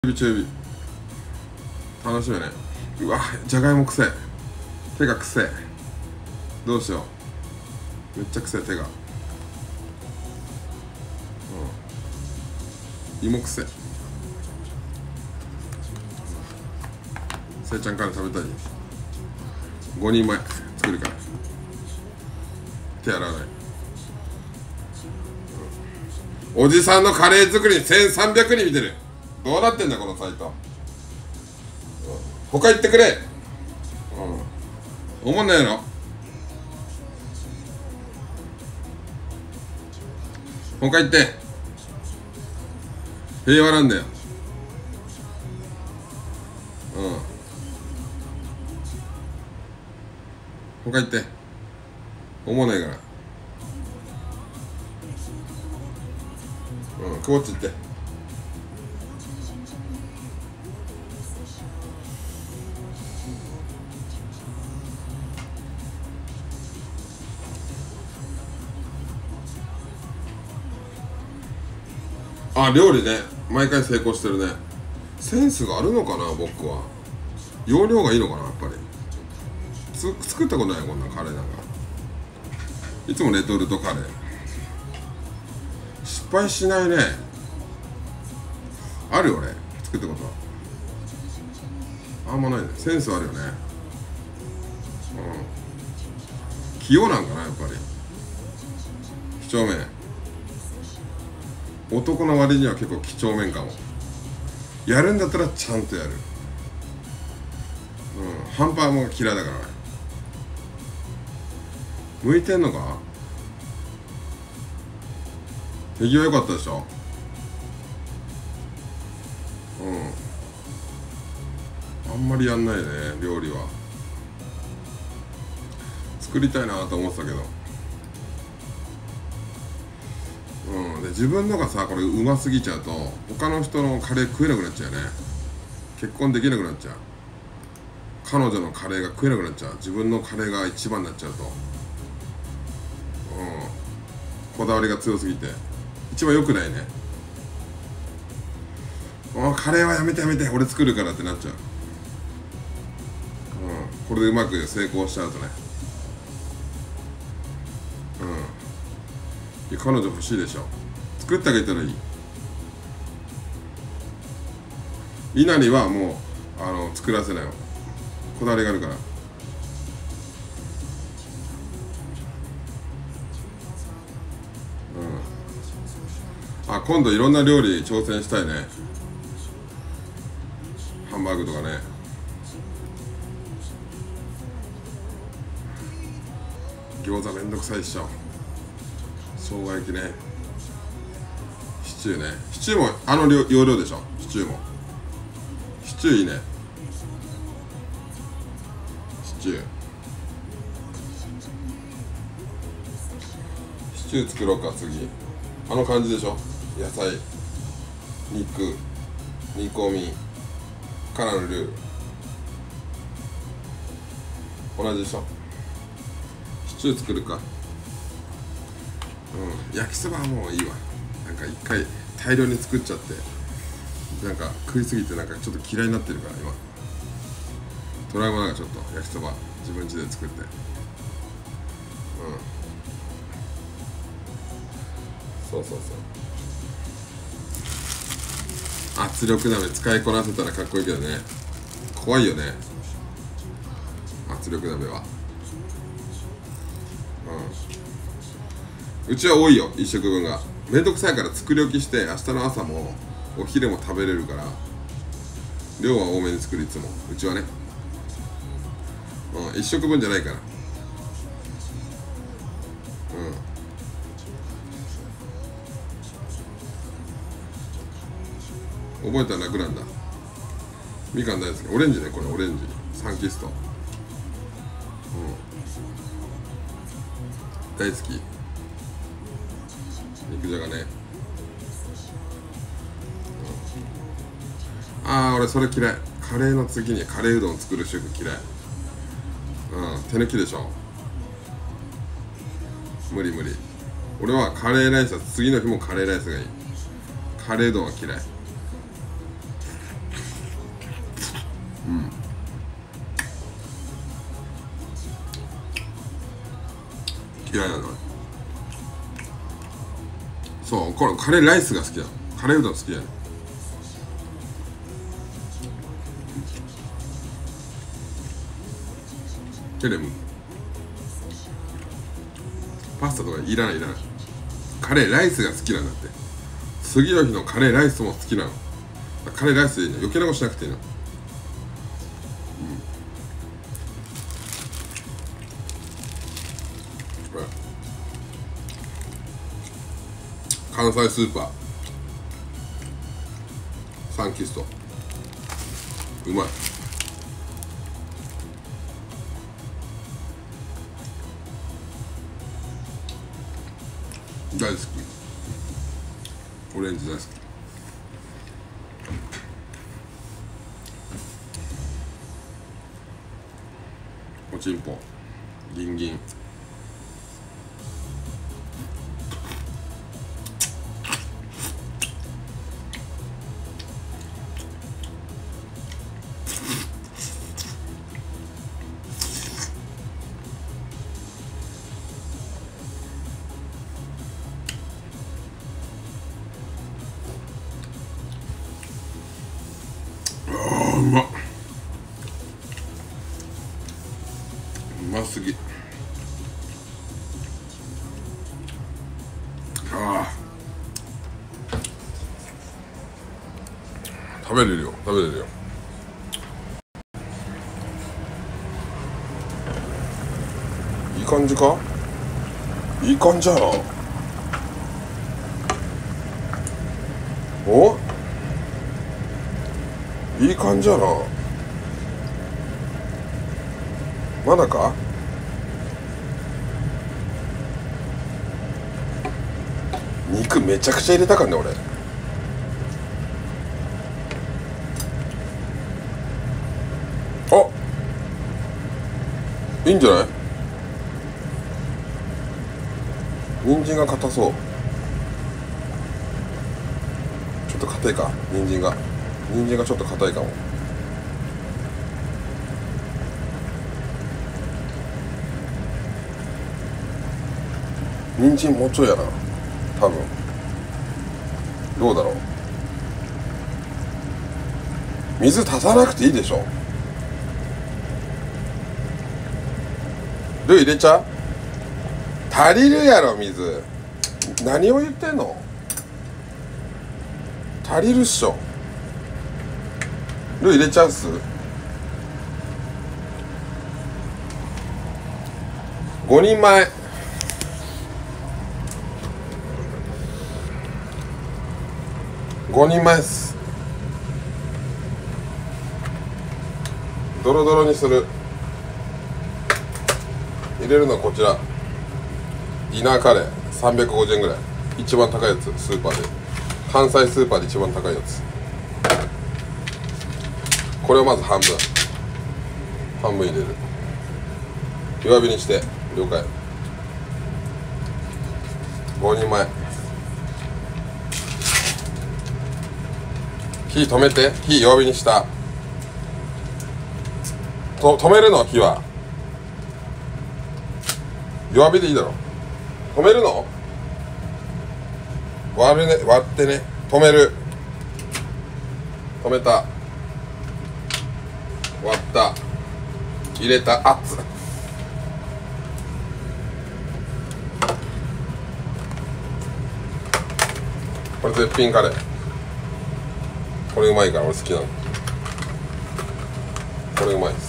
中火楽しみね。うわ、じゃがいもくせえ、手がくせえ、どうしよう、めっちゃくせえ手が、芋くせえ。せいちゃんから食べたい。5人前作るから手洗わない。おじさんのカレー作りに1300人見てる。どうなってんだこのサイト。他行ってくれ。思んないの。他行って。平和なんだよ。他行って。思わないから。くぼっち行って。あ、料理ね、毎回成功してるね。センスがあるのかな、僕は。容量がいいのかな、やっぱり。作ったことない、こんなカレーなんか。いつもレトルトカレー。失敗しないね。あるよ、俺。作ったことは。あんまないね。センスあるよね。器用なんかな、やっぱり。几帳面。男の割には結構几帳面かも。やるんだったらちゃんとやる。半端も嫌いだからね。向いてんのか。手際良かったでしょ。あんまりやんないね、料理は。作りたいなと思ってたけど。で自分のがさ、これうますぎちゃうと他の人のカレー食えなくなっちゃうよね。結婚できなくなっちゃう。彼女のカレーが食えなくなっちゃう。自分のカレーが一番になっちゃうと、こだわりが強すぎて一番良くないね。カレーはやめてやめて、俺作るからってなっちゃう。これでうまく成功しちゃうとね。彼女欲しいでしょ。作ってあげたらいい。稲荷はもう作らせないよ。こだわりがあるから。今度いろんな料理挑戦したいね。ハンバーグとかね。餃子めんどくさいっしょ。生姜焼きね。シチューね。シチューも要領でしょ。シチューも。シチューいいね。シチュー。シチュー作ろうか、次。感じでしょ。野菜、肉、煮込み、カラのルー。同じでしょ。シチュー作るか。焼きそばはもういいわ。なんか一回大量に作っちゃってなんか食いすぎてなんかちょっと嫌いになってるから今。トラウマなんかちょっと焼きそば自分家で作って。そう圧力鍋使いこなせたらかっこいいけどね。怖いよね、圧力鍋は。うちは多いよ、1食分が。めんどくさいから作り置きして明日の朝もお昼も食べれるから、量は多めに作る、いつも。うちはね。1食分じゃないから。覚えたら楽なんだ。みかん大好き。オレンジね、これオレンジサンキスト。大好き。肉じゃがね。俺それ嫌い。カレーの次にカレーうどん作る主婦嫌い。手抜きでしょ。無理。俺はカレーライスは次の日もカレーライスがいい。カレーうどんは嫌い。 嫌いなの。そう、これカレーライスが好きだ。カレーうどん好きやね。テレビパスタとかいらないいらない。カレーライスが好きなんだって。次の日のカレーライスも好きなの。カレーライスでいいの。余計なことしなくていいの。関西スーパーサンキストうまい。大好き。オレンジ大好き。おちんぽギンギン。うまっ。うますぎ。ああ食べれるよ食べれるよ。いい感じか。いい感じやな。おいい感じやな。まだか。肉めちゃくちゃ入れたかんね俺。あ、いいんじゃない。人参が硬そう。ちょっと硬いか。人参がちょっと硬いかも。人参もうちょいやな多分。どうだろう。水足さなくていいでしょ。ルー入れちゃう。足りるやろ水。何を言ってんの。足りるっしょ。ルー入れちゃうっす。5人前。5人前っす。ドロドロにする。入れるのはこちら。ディナーカレー350円ぐらい。一番高いやつ。スーパーで関西スーパーで一番高いやつ。これをまず半分入れる。弱火にして。了解。5人前。火止めて。火弱火にした。止めるの。火は弱火でいいだろ。止めるの。割ってね。止める。止めた。割った。入れた。熱っ。これ絶品カレー。これうまいから俺好きなの。これうまいです。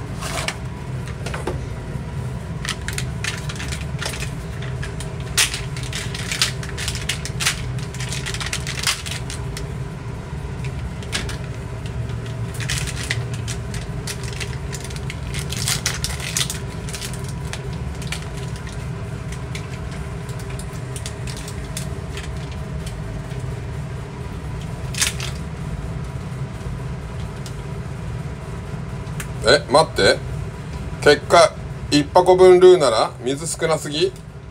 待って。結果1箱分ルーなら水少なすぎ。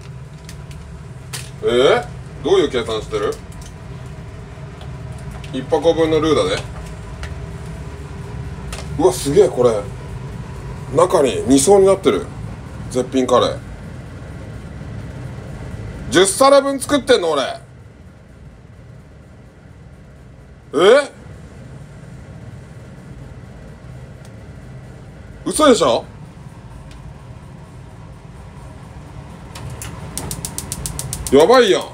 どういう計算してる。1箱分のルーだね。うわすげえ。これ中に2層になってる。絶品カレー。 10皿分作ってんの俺。嘘でしょ。やばいやん。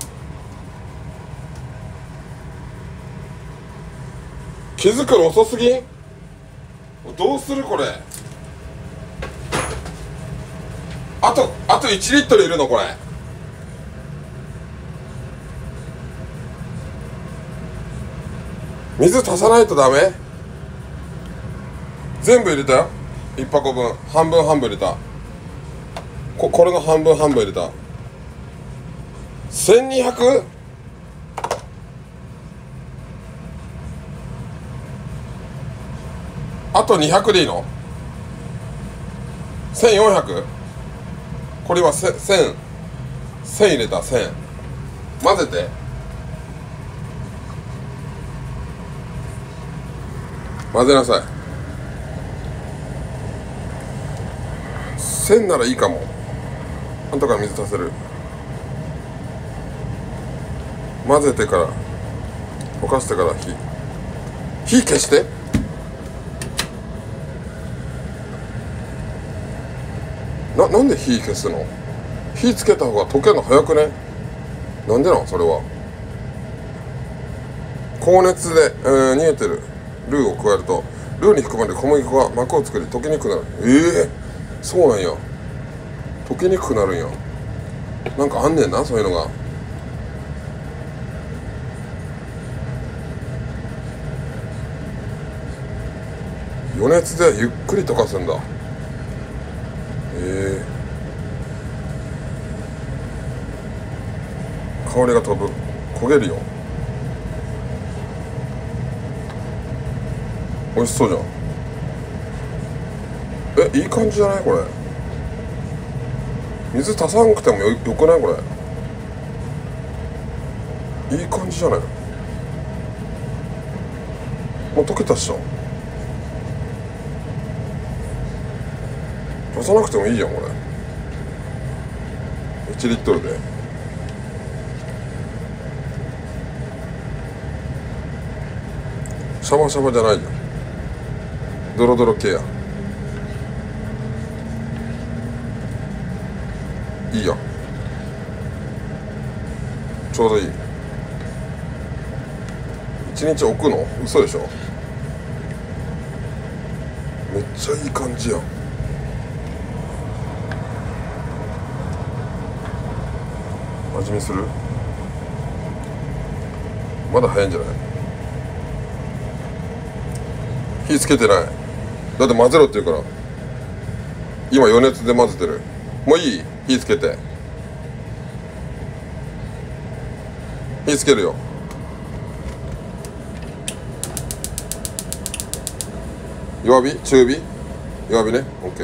気づくの遅すぎん。どうするこれ。あと1リットルいるのこれ。水足さないとダメ。全部入れたよ。1箱分半分入れた。これの半分入れた。1200。あと200でいいの。1400。これは1000入れた。1000混ぜて。混ぜなさい。1000ならいいかも。後から水足せる。混ぜてから溶かしてから火消して。なんで火消すの。火つけた方が溶けるの早くね。なんでなんそれは。高熱で、煮えてるルーを加えるとルーに含まれる小麦粉が膜を作り溶けにくくなる。そうなんや。溶けにくくなるんや。なんかあんねんなそういうのが。余熱でゆっくり溶かすんだ。香りが飛ぶ。焦げるよ。美味しそうじゃん。いい感じじゃないこれ。水足さなくてもよくないこれ。いい感じじゃない。もう溶けたっしょ。足さなくてもいいじゃんこれ。1リットルで。シャバシャバじゃないじゃん。ドロドロ系や。いいや。ちょうどいい。1日置くの？嘘でしょ。めっちゃいい感じやん。味見する？まだ早いんじゃない？火つけてない。だって混ぜろって言うから。今余熱で混ぜてる。もういい？火つけて。火つけるよ。弱火？中火？弱火ね。オッケー。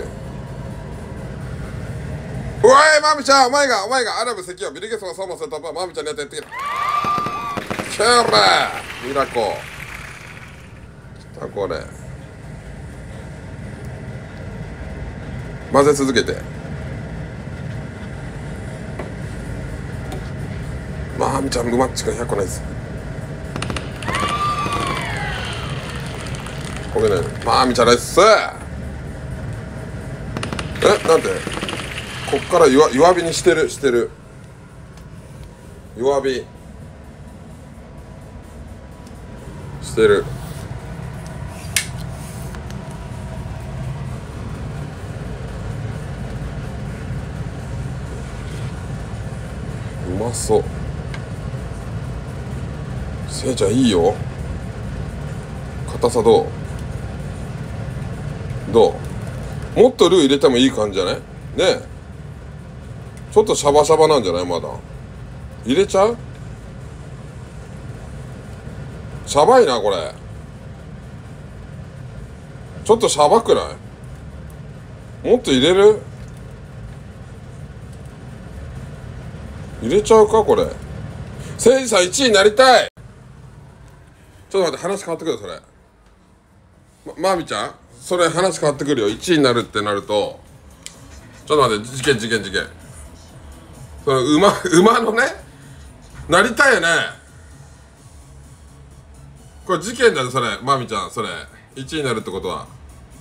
おいマミちゃん、お前がアラブ関はビリゲスがサモセタバマミちゃんにやってやってきた。キャーラーミラコきた。これ混ぜ続けて。マミちゃんうまっちくん100個ないです。焦げないの。マミちゃんないっす。なんでこっから弱火にしてる弱火してる。うまそう。せいちゃんいいよ。硬さどう？もっとルー入れてもいい感じじゃない？ねえ。ちょっとシャバシャバなんじゃない？まだ入れちゃう？シャバいなこれ。ちょっとシャバくない？もっと入れる？入れちゃうかこれ。せいじさん1位になりたい。ちょっと待って、話変わってくるよそれ。まみちゃんそれ話変わってくるよ。1位になるってなるとちょっと待って、事件その馬のね、なりたいよね。これ事件だね、それ。まみちゃん、それ1位になるってことは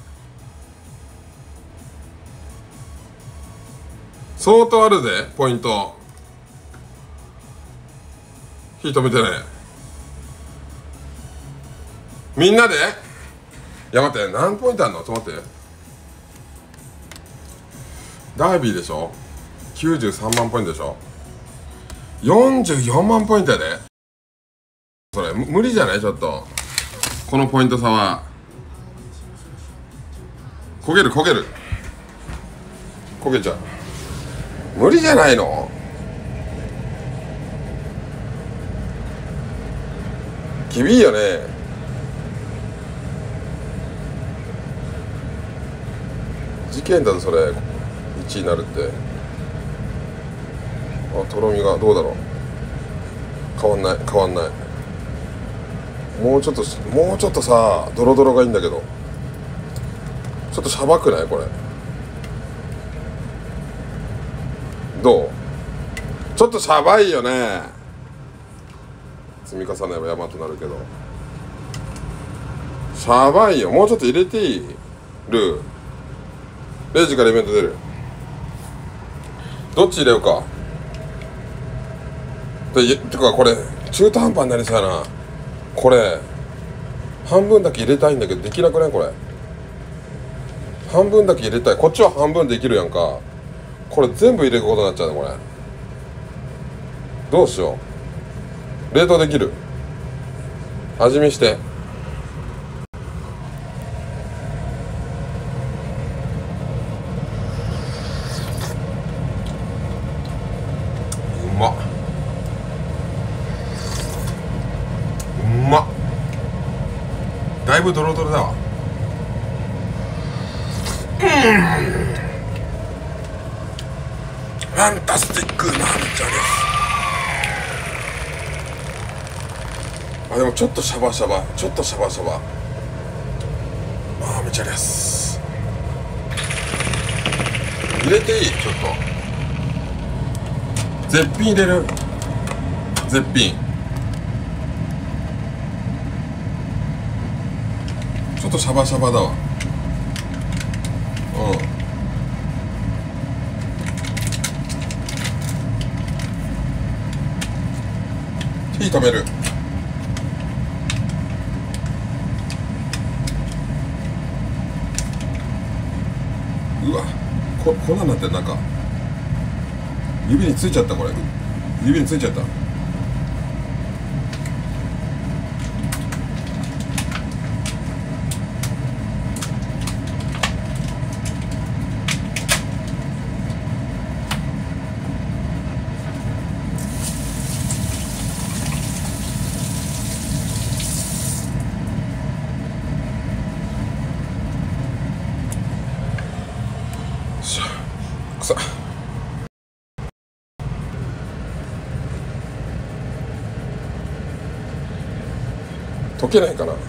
相当あるで、ポイント。火止めてね。みんなで、いや待って、何ポイントあんの？ちょっと待って。ダービーでしょ、93万ポイントでしょ、44万ポイントやで。それ無理じゃない？ちょっとこのポイント差は。焦げる焦げちゃう。無理じゃないの？厳いよね。事件だぞそれ、1位になるって。あ、とろみがどうだろう。変わんない。もうちょっとさ、ドロドロがいいんだけど、ちょっとしゃばくない？これどう？ちょっとしゃばいよね。積み重ねば山となるけど、しゃばいよ。もうちょっと入れていい？ルー0時からイベント出る。どっち入れようか。てかこれ中途半端になりそうやな。これ半分だけ入れたいんだけどできなくない？これ半分だけ入れたい。こっちは半分できるやんか。これ全部入れることになっちゃうね。これどうしよう。冷凍できる？味見して。うまっ。だいぶドロドロだわ。ファンタスティックなめちゃです。あ、でもちょっとシャバシャバまあめちゃです。入れていい？ちょっと絶品入れる。絶品ちょっとシャバシャバだわ。火止める。うわ、粉になってる。なんか指についちゃった。これ指についちゃった。くさ溶けないかな。あ、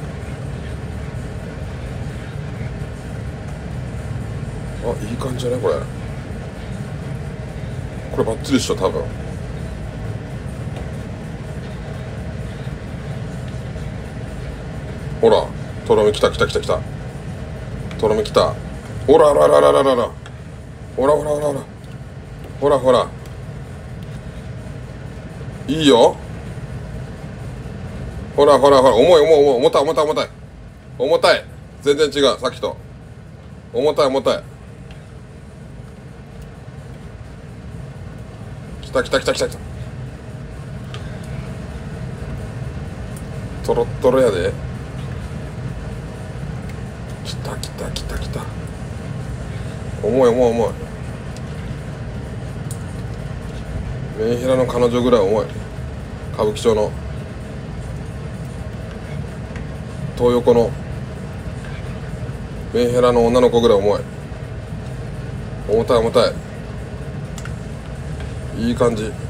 いい感じじゃない？これバッチリっしょ多分。ほら、とろみきた。とろみきた。ほらほらいいよ。ほら重たい。全然違う、さっきと。重たい。きた。トロットロやで。きた。重い。メンヘラの彼女ぐらい重い。歌舞伎町の東横のメンヘラの女の子ぐらい重い。重たい。いい感じ。